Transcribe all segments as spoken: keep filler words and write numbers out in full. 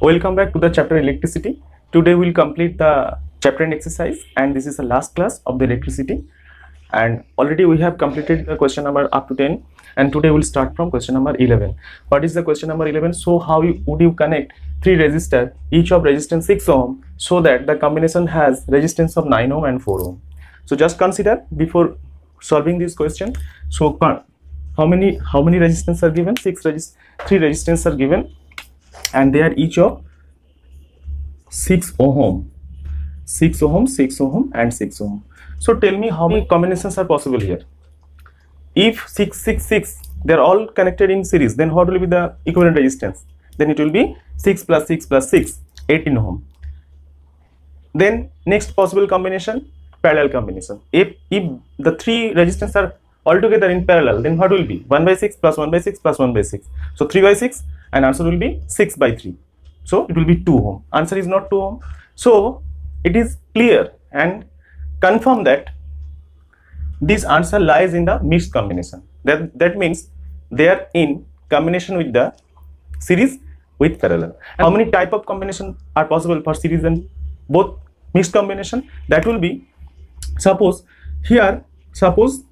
Welcome back to the chapter electricity. Today we'll complete the chapter and exercise, and this is the last class of the electricity. And already we have completed the question number up to ten, and today we'll start from question number eleven. What is the question number eleven? So how you, would you connect three resistors, each of resistance six ohm, so that the combination has resistance of nine ohm and four ohm? So just consider before solving this question. So how many how many resistance are given? Six resist three resistance are given, and they are each of six ohm, six ohm, six ohm, and six ohm. So tell me how many combinations are possible here. If six, six, six, they are all connected in series, then what will be the equivalent resistance? Then it will be six plus six plus six, eighteen ohm. Then next possible combination, parallel combination. If if the three resistance are altogether in parallel, then what will be? one by six plus one by six plus one by six. So three by six, and answer will be six by three. So it will be two ohm. Answer is not two ohm. So it is clear and confirm that this answer lies in the mixed combination. That that means they are in combination with the series with parallel. How many type of combination are possible for series and both mixed combination? That will be, suppose here, suppose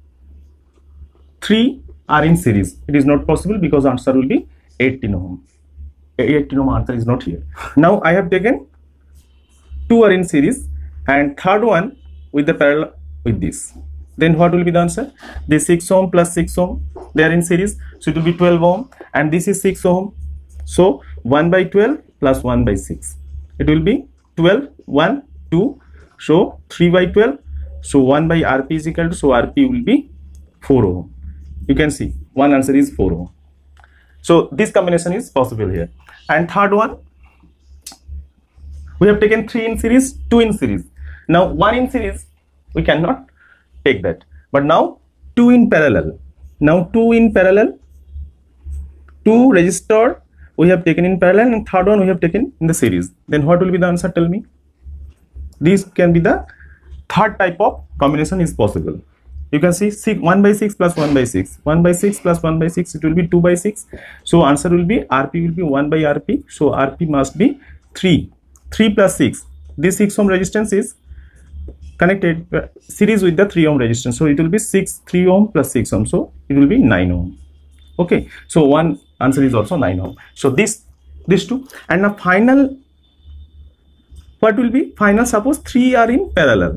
three are in series. It is not possible because answer will be eighteen ohm. eighteen ohm answer is not here. Now I have taken two are in series and third one with the parallel with this. Then what will be the answer? This six ohm plus six ohm, they are in series, so it will be twelve ohm, and this is six ohm, so one by twelve plus one by six, it will be twelve, one, two, so three by twelve, so one by R P is equal to, so R P will be four ohm. You can see one answer is four ohm. So this combination is possible here. And third one, we have taken three in series, two in series. Now one in series we cannot take that, but now two in parallel. Now two in parallel, two resistor we have taken in parallel, and third one we have taken in the series. Then what will be the answer? Tell me. This can be the third type of combination is possible. You can see six, one by six plus one by six, one by six plus one by six, it will be two by six. So answer will be R P will be one by R P. So R P must be three. three plus six. This six ohm resistance is connected uh, series with the three ohm resistance. So it will be six, three ohm plus six ohm. So it will be nine ohm. Okay. So one answer is also nine ohm. So this, these two. And now final, what will be? Final, suppose three are in parallel.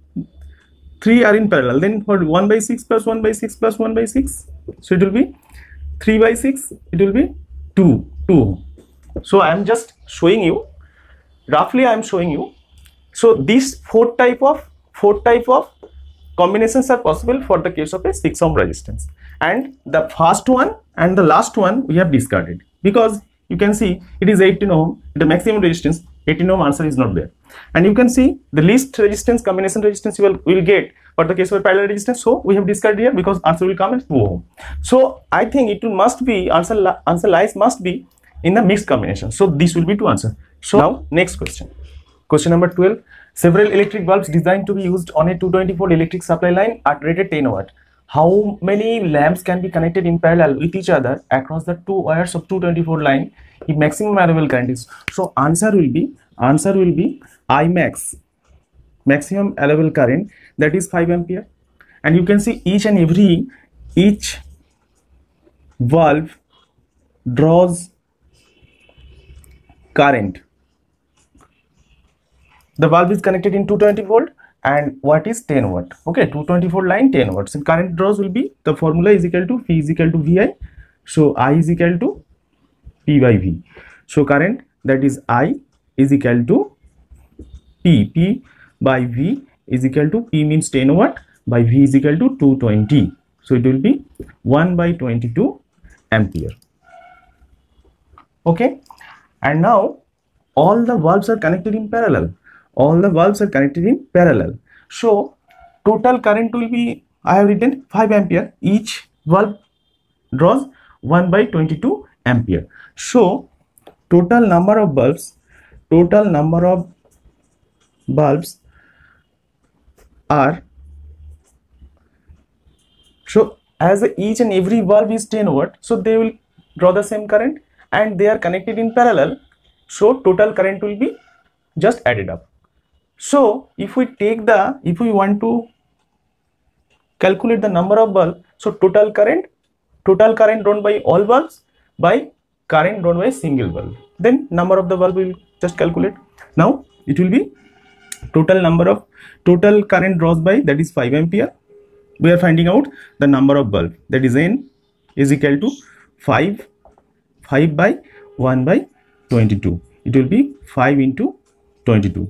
three are in parallel, then what? one by six plus one by six plus one by six, so it will be three by six, it will be two, two. So I am just showing you, roughly I am showing you. So these four type of four type of combinations are possible for the case of a six ohm resistance, and the first one and the last one we have discarded because you can see it is eighteen ohm, the maximum resistance. eighteen ohm answer is not there, and you can see the least resistance combination resistance you will, will get for the case of parallel resistance, so we have discarded here because answer will come as two ohm. So I think it must be answer answer lies must be in the mixed combination, so this will be two answer. So now next question, question number twelve. Several electric bulbs designed to be used on a two twenty volt electric supply line are rated ten watt. How many lamps can be connected in parallel with each other across the two wires of two twenty volt line if maximum available current is? So answer will be answer will be I max, maximum available current, that is five ampere, and you can see each and every each valve draws current. The valve is connected in two twenty volt, and what is ten watt? Okay, two twenty volt line, ten watts, and current draws will be, the formula is equal to P is equal to V I, so I is equal to P by V. So current, that is I is equal to P, P by V is equal to, P means ten watt by V is equal to two twenty, so it will be one by twenty-two ampere. Okay, and now all the valves are connected in parallel. All the valves are connected in parallel. So total current will be, I have written five ampere. Each valve draws one by twenty-two ampere. So total number of bulbs, total number of bulbs are, so as each and every valve is ten watt, so they will draw the same current and they are connected in parallel. so total current will be just added up. So if we take the, if we want to calculate the number of bulbs, so total current, total current drawn by all bulbs by current drawn by single bulb, then number of the bulb will just calculate. Now it will be total number of, total current draws by, that is five ampere. We are finding out the number of bulb, that is N is equal to five, five by one by twenty-two. It will be five into twenty-two.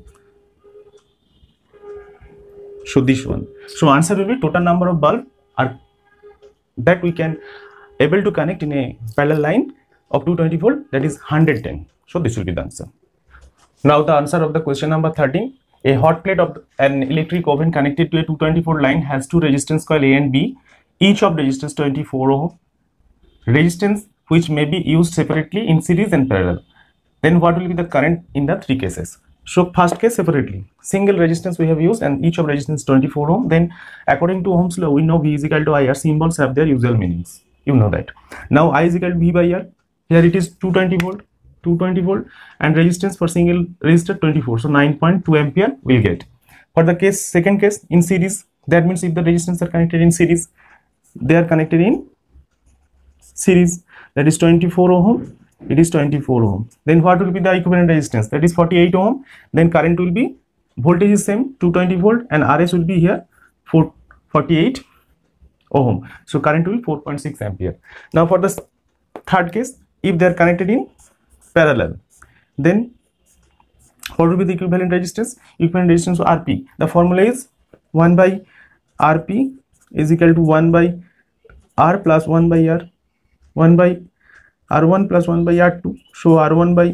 So this one. So answer will be total number of bulb are that we can able to connect in a parallel line of two hundred twenty volt, that is one hundred ten. So this will be the answer. Now the answer of the question number thirteen. A hot plate of an electric oven connected to a two hundred twenty volt line has two resistance coil A and B, each of resistance twenty-four ohm, resistance which may be used separately in series and parallel. Then what will be the current in the three cases? So first case separately, single resistance we have used and each of resistance twenty-four ohm. Then according to Ohm's law, we know V is equal to I R. Symbols have their usual meanings. You know that. Now I is equal to V by R. Here it is two hundred twenty volt, two hundred twenty volt, and resistance for single resistor twenty-four. So nine point two ampere will get. For the case, second case in series, that means if the resistance are connected in series, they are connected in series, that is twenty-four ohm. It is twenty-four ohm. Then what will be the equivalent resistance? That is forty-eight ohm. Then current will be, voltage is same, two hundred twenty volt, and R S will be here forty-eight ohm. So current will be four point six ampere. Now for the third case, if they are connected in parallel, then what will be the equivalent resistance? Equivalent resistance to R P. The formula is one by R P is equal to one by R plus one by R, one by R one plus one by R two. So R one by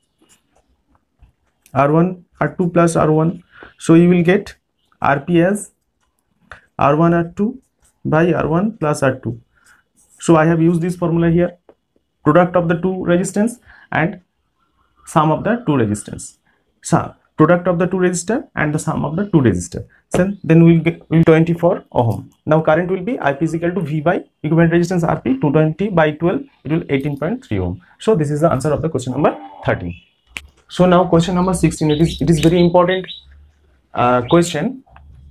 R one, R two plus R one. So you will get R P as R one R two by R one plus R two. So I have used this formula here, product of the two resistance and sum of the two resistance. So product of the two resistor and the sum of the two resistor. So then we will get will twenty-four ohm. Now current will be I P is equal to V by equivalent resistance R P, two hundred twenty by twelve, it will eighteen point three ohm. So this is the answer of the question number thirteen. So now question number sixteen, it is it is very important uh, question.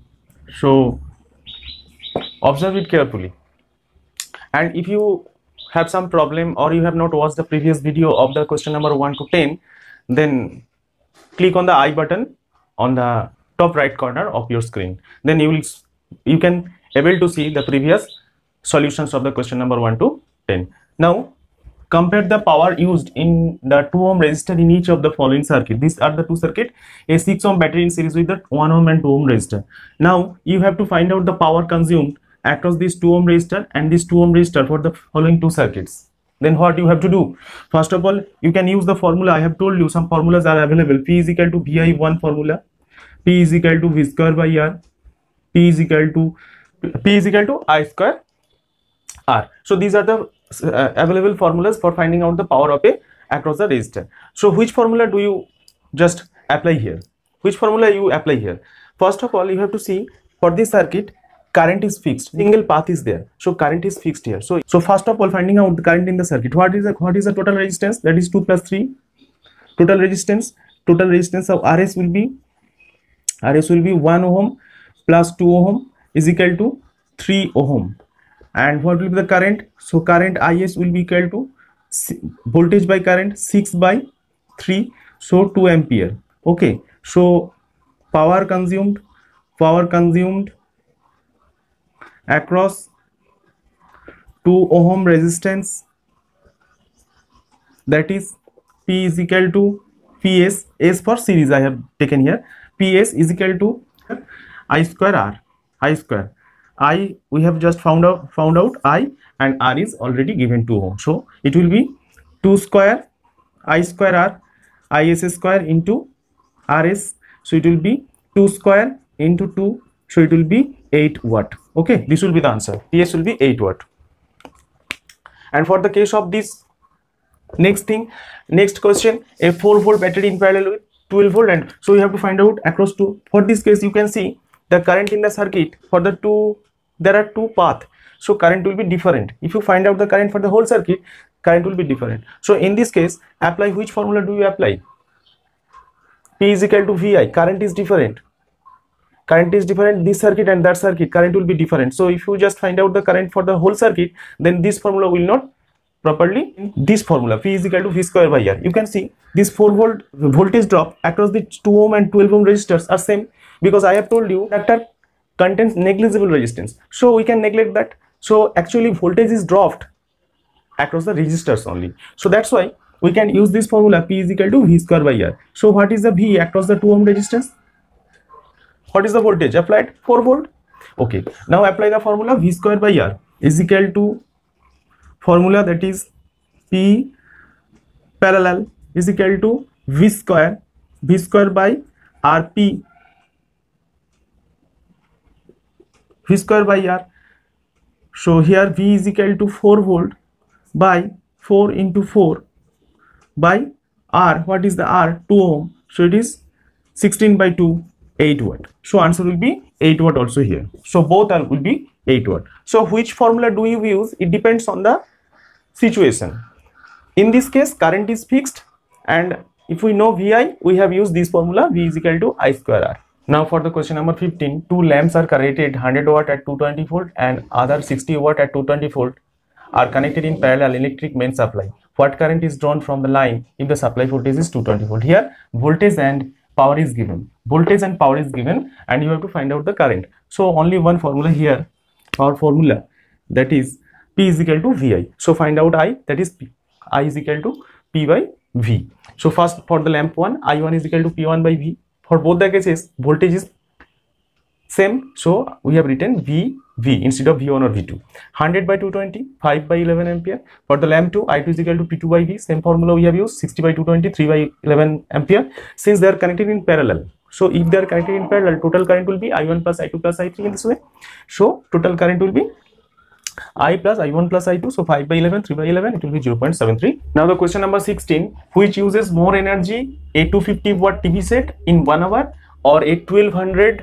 So observe it carefully, and if you have some problem or you have not watched the previous video of the question number one to ten, then click on the I button on the top right corner of your screen. Then you will you can able to see the previous solutions of the question number one to ten. Now compare the power used in the two ohm resistor in each of the following circuit. These are the two circuit, a six ohm battery in series with the one ohm and two ohm resistor. Now you have to find out the power consumed across this two ohm resistor and this two ohm resistor for the following two circuits. Then what you have to do? First of all, you can use the formula. I have told you some formulas are available. P is equal to V I one formula, P is equal to V square by R, P is equal to P is equal to I square R. So these are the uh, available formulas for finding out the power of a across the resistor. So which formula do you just apply here? Which formula you apply here? First of all, you have to see for this circuit, current is fixed, single path is there, so current is fixed here. So so first of all, finding out the current in the circuit, what is the what is the total resistance? That is two plus three. Total resistance, total resistance of R S will be R S will be one ohm plus two ohm is equal to three ohm. And what will be the current? So current I S will be equal to voltage by current six by three, so two ampere. Okay, so power consumed, power consumed across two ohm resistance, that is P is equal to P S, S for series I have taken here, P S is equal to I square R, I square I we have just found out found out I, and R is already given two ohm, so it will be two square I square R, I S square into R S, so it will be two square into two, so it will be eight watt. Okay, this will be the answer. P S will be eight watt. And for the case of this next thing, next question, a four volt battery in parallel with twelve volt, and so you have to find out across two. For this case, you can see the current in the circuit for the two, there are two paths. so current will be different. If you find out the current for the whole circuit, current will be different. So in this case, apply which formula do you apply? P is equal to V I. Current is different. Current is different. This circuit and that circuit, current will be different. So if you just find out the current for the whole circuit, then this formula will not properly. This formula P is equal to V square by R. You can see this four volt voltage drop across the two ohm and twelve ohm resistors are same, because I have told you that contains negligible resistance, so we can neglect that. So actually voltage is dropped across the resistors only, so that's why we can use this formula P is equal to V square by R. So what is the V across the two ohm resistance? What is the voltage applied? four volt. Okay, now apply the formula V square by R is equal to formula, that is P parallel is equal to V square, V square by R P, V square by R. So here V is equal to four volt by four into four by R. What is the R? two ohm. So it is sixteen by two, eight watt. So answer will be eight watt also here. So both are will be eight watt. So which formula do you use? It depends on the situation. In this case, current is fixed, and if we know V I, we have used this formula V is equal to I square R. Now for the question number fifteen, two lamps are rated one hundred watt at two twenty volt and other sixty watt at two twenty volt are connected in parallel electric main supply. What current is drawn from the line if the supply voltage is two twenty volt? Here voltage and power is given. Voltage and power is given, and you have to find out the current. So only one formula here, our formula, that is P is equal to V I. So find out I, that is P. I is equal to P by V. So first for the lamp one, I one is equal to P one by V. For both the cases, voltage is same, so we have written V V instead of V one or V two. one hundred by two twenty, five by eleven ampere. For the lamp two, I two is equal to P two by V. Same formula we have used, sixty by two twenty, three by eleven ampere. Since they are connected in parallel, so if they are connected in parallel, total current will be I one plus I two plus I three in this way. So total current will be I plus I one plus I two. So five by eleven, three by eleven, it will be zero point seven three. Now the question number sixteen, which uses more energy, a two hundred fifty watt T V set in one hour or a twelve hundred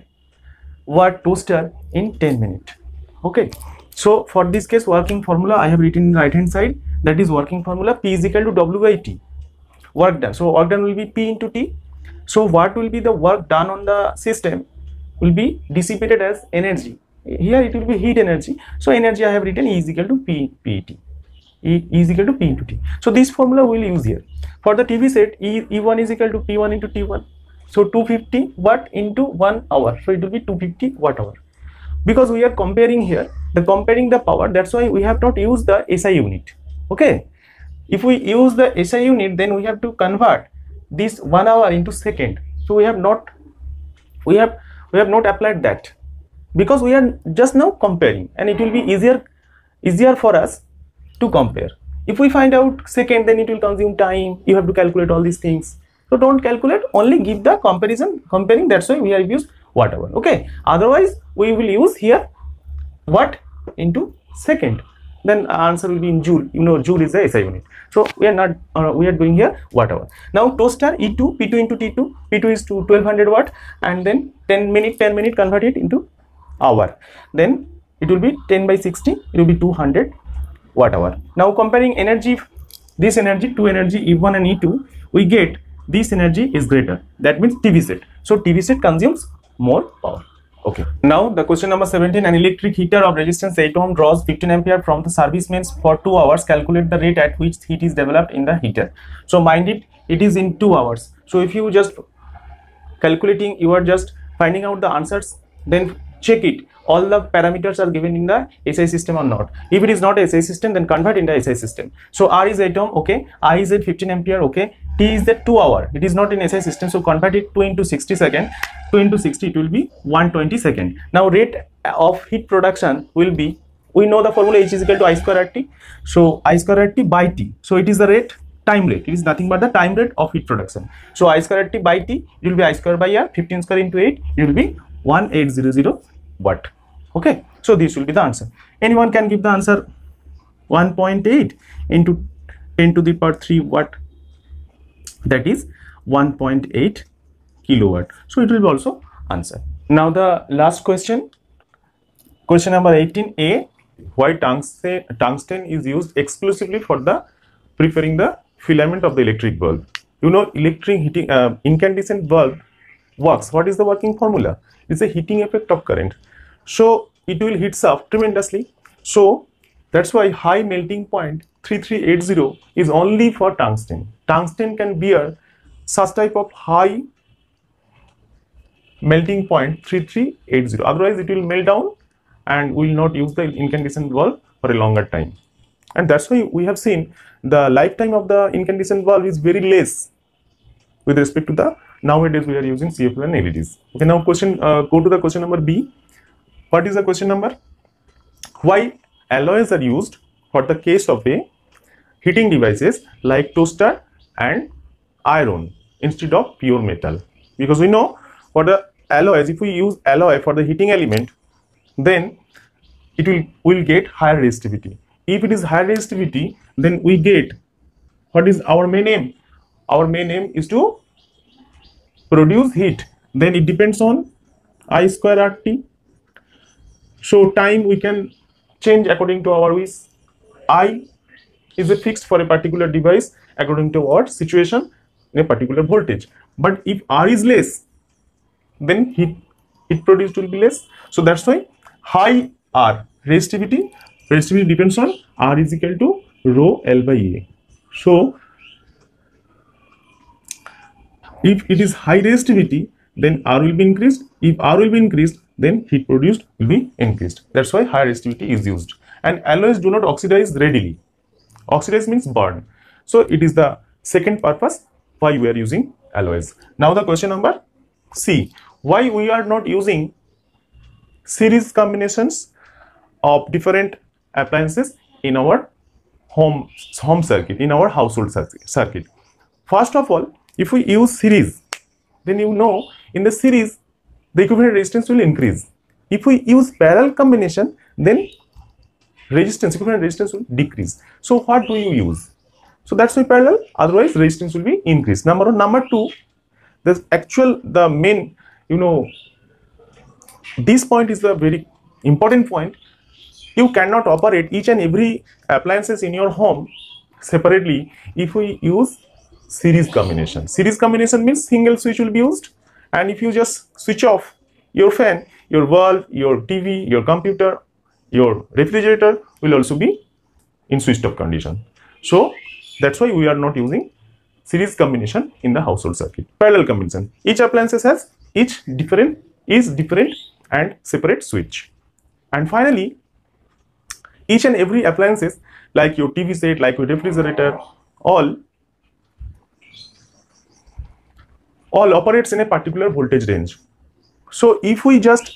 watt toaster in ten minutes? Okay, so for this case, working formula I have written in the right hand side, that is working formula P is equal to W by T, work done. So work done will be P into T. So what will be the work done on the system will be dissipated as energy. Here it will be heat energy. So energy I have written E is equal to P, P T. E, e is equal to P into T. So this formula we will use here. For the T V set, E, E one is equal to P one into T one. So two hundred fifty watt into one hour. So it will be two hundred fifty watt hour. Because we are comparing here, the comparing the power, that's why we have not used the S I unit. Okay. If we use the S I unit, then we have to convert this one hour into second. So we have not, we have, we have not applied that, because we are just now comparing, and it will be easier, easier for us to compare. If we find out second, then it will consume time. You have to calculate all these things. So don't calculate, only give the comparison, comparing. That's why we have used whatever. Okay. Otherwise, we will use here watt into second. Then answer will be in joule. You know, joule is the S I unit. So we are not, uh, we are doing here whatever. Now toaster E two, P two into T two. P two is to twelve hundred watt, and then ten minute, ten minute convert it into hour. Then it will be ten by sixty. It will be two hundred watt hour. Now comparing energy, this energy, two energy E one and E two, we get this energy is greater. That means T V set. So T V set consumes more power. Okay. Now the question number seventeen, an electric heater of resistance eight ohm draws fifteen ampere from the service mains for two hours. Calculate the rate at which heat is developed in the heater. So mind it, it is in two hours. So if you just calculating, you are just finding out the answers, then check it. All the parameters are given in the S I system or not. If it is not S I system, then convert in the S I system. So R is eight ohm, okay. I is at fifteen ampere, okay. T is the two hour. It is not in S I system, so convert it two into sixty second. two into sixty, it will be one hundred twenty second. Now rate of heat production will be, we know the formula H is equal to I square R T. So I square R T by T. So it is the rate, time rate. It is nothing but the time rate of heat production. So I square R T by T, it will be I square by R. fifteen square into eight, it will be eighteen hundred watt. Okay. So this will be the answer. Anyone can give the answer. one point eight into ten to the power three watt. That is one point eight kilowatt. So it will be also answer. Now the last question, question number eighteen A, why tungsten tungsten is used exclusively for the preparing the filament of the electric bulb. You know, electric heating uh, incandescent bulb works. What is the working formula? It's a heating effect of current, so it will heat up tremendously. So that's why high melting point three three eight zero is only for tungsten. Tungsten can bear such type of high melting point three three eight zero, otherwise it will melt down and we will not use the incandescent bulb for a longer time. And that's why we have seen the lifetime of the incandescent bulb is very less with respect to the nowadays we are using C F L and L E Ds. Okay, now question uh, go to the question number B. What is the question number? Why alloys are used for the case of a heating devices like toaster and iron instead of pure metal? Because we know for the alloys, if we use alloy for the heating element, then it will will get higher resistivity. If it is higher resistivity, then we get what is our main aim? Our main aim is to produce heat. Then it depends on I square R T. So time we can change according to our wish. I is a fixed for a particular device according to our situation in a particular voltage. But if R is less, then heat heat produced will be less. So that's why high R resistivity resistivity depends on R is equal to rho L by A. So if it is high resistivity, then R will be increased. If R will be increased, then heat produced will be increased. That's why high resistivity is used. And alloys do not oxidize readily. Oxidize means burn. So it is the second purpose why we are using alloys. Now the question number C. Why we are not using series combinations of different appliances in our home home circuit, in our household circuit? First of all, if we use series, then you know in the series the equivalent resistance will increase. If we use parallel combination, then resistance equivalent resistance will decrease. So what do you use? So that's why parallel, otherwise resistance will be increased. Number one. Number two, the actual the main, you know, this point is the very important point. You cannot operate each and every appliances in your home separately if we use series combination. Series combination means single switch will be used, and if you just switch off your fan, your bulb, your T V, your computer, your refrigerator will also be in switched off condition. So that's why we are not using series combination in the household circuit. Parallel combination. Each appliances has each different is different and separate switch. And finally, each and every appliances like your T V set, like your refrigerator, all all operates in a particular voltage range. So if we just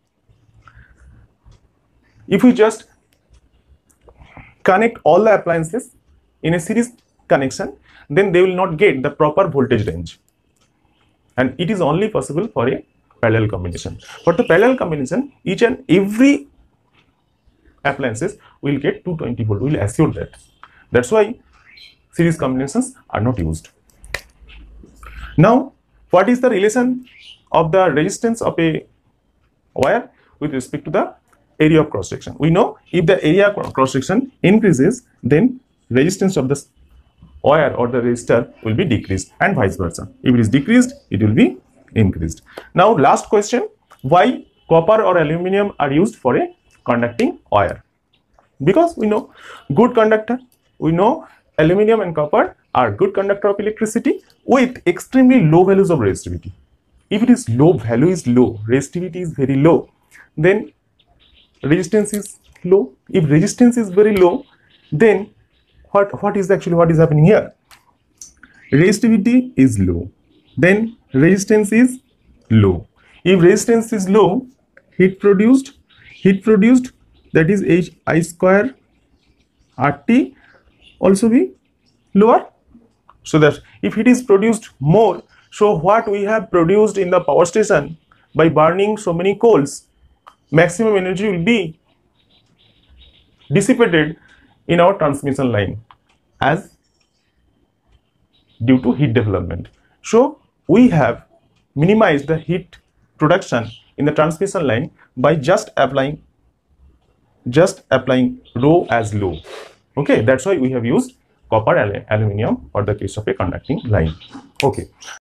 if we just connect all the appliances in a series connection, then they will not get the proper voltage range, and it is only possible for a parallel combination. For the parallel combination, each and every appliances will get two hundred twenty volt. We will assure that. That's why series combinations are not used. Now, what is the relation of the resistance of a wire with respect to the area of cross section? We know if the area of cross section increases, then resistance of the wire or the resistor will be decreased, and vice versa. If it is decreased, it will be increased. Now, last question: why copper or aluminum are used for a conducting wire? Because we know good conductor. We know aluminum and copper are good conductor of electricity with extremely low values of resistivity. If it is low, value is low, resistivity is very low, then resistance is low. If resistance is very low, then what what is actually what is happening here? Resistivity is low, then resistance is low. If resistance is low, heat produced heat produced that is H I square R T also be lower. So that if it is produced more, so what we have produced in the power station by burning so many coals, maximum energy will be dissipated in our transmission line as due to heat development. So we have minimized the heat production in the transmission line by just applying just applying rho as low. Okay, that's why we have used copper al aluminum for the case of a conducting line. Okay,